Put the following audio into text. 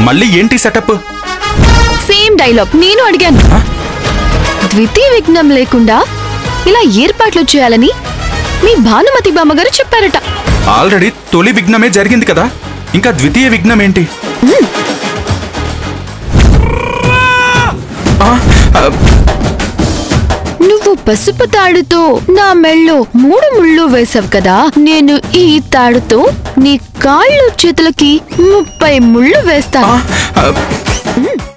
మళ్ళీ ఏంటి setup? Same dialogue నేను అడిగాను. ద్వితీయ విఘ్నం లేకుండా ఇలా ఏర్పాట్లు చేయాలని మీ భానుమతి బామ్మగారు చెప్పారట. ఆల్రెడీ తొలి విఘ్నమే జరిగింది కదా, ఇంకా ద్వితీయ విఘ్నం ఏంటి? నువ్వు పసుపు తాడుతో నా మెళ్ళో 3 ముళ్ళు వేసావు కదా, నేను ఈ తాడుతో నీ కాళ్ళు చేతులకి 30 ముళ్ళు వేస్తాను.